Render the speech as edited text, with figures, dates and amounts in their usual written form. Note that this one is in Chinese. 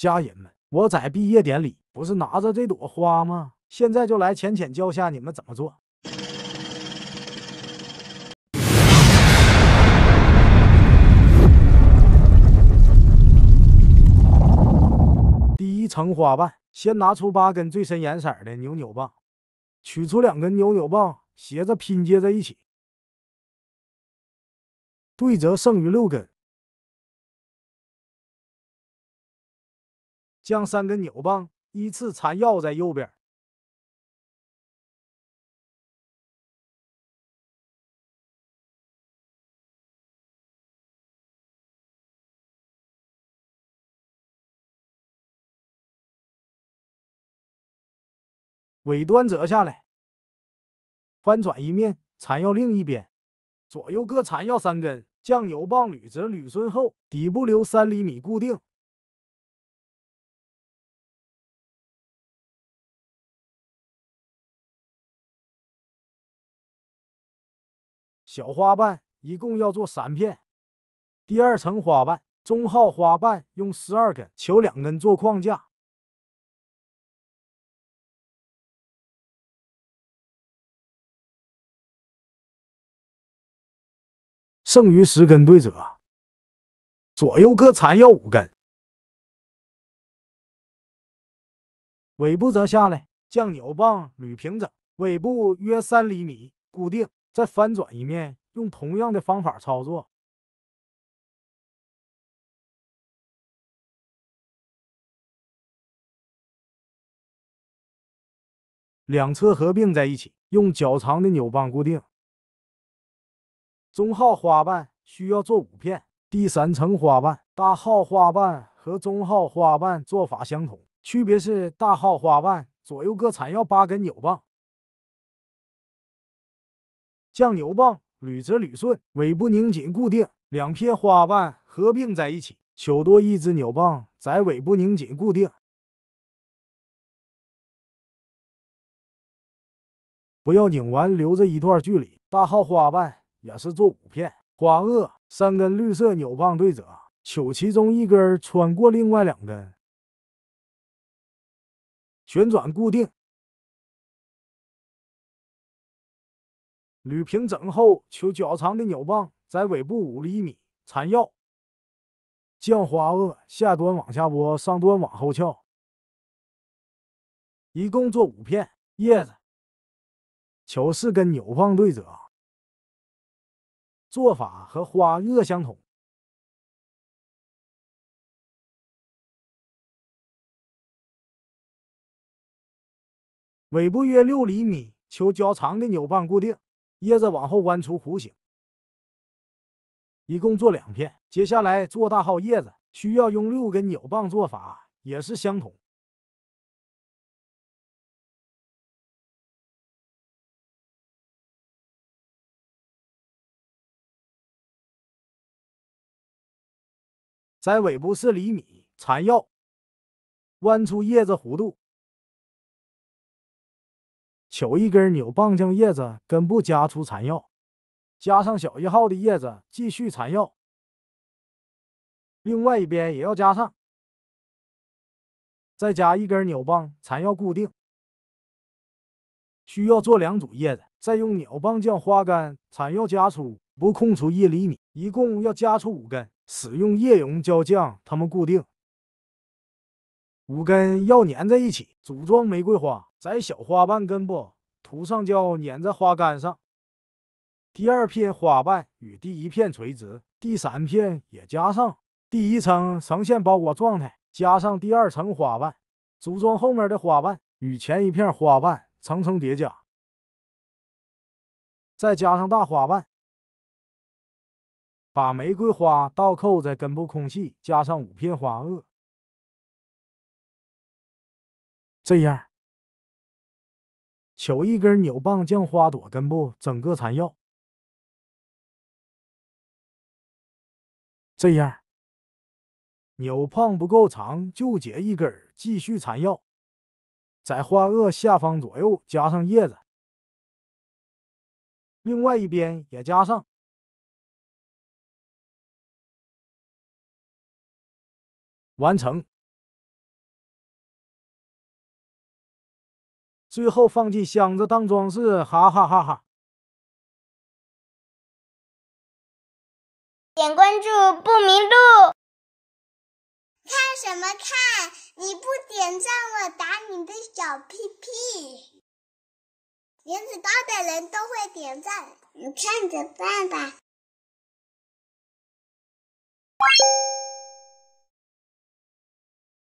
家人们，我在毕业典礼不是拿着这朵花吗？现在就来浅浅教下你们怎么做。第一层花瓣，先拿出8根最深颜色的扭扭棒，取出2根扭扭棒，斜着拼接在一起，对折剩余6根，将3根扭棒依次缠绕在右边。尾端折下来，翻转一面，缠绕另一边，左右各缠绕3根，将扭棒捋直捋顺后，底部留3厘米固定。小花瓣一共要做3片。第2层花瓣，中号花瓣用12根，求2根做框架。剩余10根对折，左右各缠绕5根。尾部折下来，将扭棒捋平整，尾部约3厘米固定，再翻转一面，用同样的方法操作。两侧合并在一起，用较长的扭棒固定。中号花瓣需要做5片。第3层花瓣，大号花瓣和中号花瓣做法相同，区别是大号花瓣左右各缠绕8根扭棒，将扭棒捋直捋顺，尾部拧紧固定。2片花瓣合并在一起，求多1支扭棒在尾部拧紧固定。不要拧完留着一段距离。大号花瓣也是做5片。花萼3根绿色扭棒对折，求其中1根穿过另外2根，旋转固定。捋平整后，求较长的扭棒在尾部5厘米缠绕，将花萼下端往下拨，上端往后翘，一共做5片。叶子求4根扭棒对折，做法和花萼相同。尾部约6厘米，求较长的扭棒固定，叶子往后弯出弧形，一共做2片。接下来做大号叶子，需要用6根扭棒，做法也是相同。在尾部4厘米缠绕，弯出叶子弧度，求1根扭棒将叶子根部夹出缠绕，加上小1号的叶子继续缠绕，另外一边也要加上，再加1根扭棒缠绕固定。需要做2组叶子，再用扭棒将花杆缠绕夹出，不空出1厘米，一共要夹出5根，使用液溶胶将它们固定。5根要粘在一起。组装玫瑰花，在小花瓣根部涂上胶，粘在花杆上。第2片花瓣与第1片垂直，第3片也加上。第1层呈现包裹状态，加上第2层花瓣，组装后面的花瓣与前一片花瓣层层叠加，再加上大花瓣，把玫瑰花倒扣在根部空隙，加上5片花萼。这样，求1根扭棒将花朵根部整个缠绕。这样，扭棒不够长就解1根，继续缠绕。在花萼下方左右加上叶子，另外一边也加上。完成。 最后放进箱子当装饰，哈哈哈哈！ 点关注不迷路。 看什么看？你不点赞，我打你的小屁屁！颜值高的人都会点赞，你看着办吧。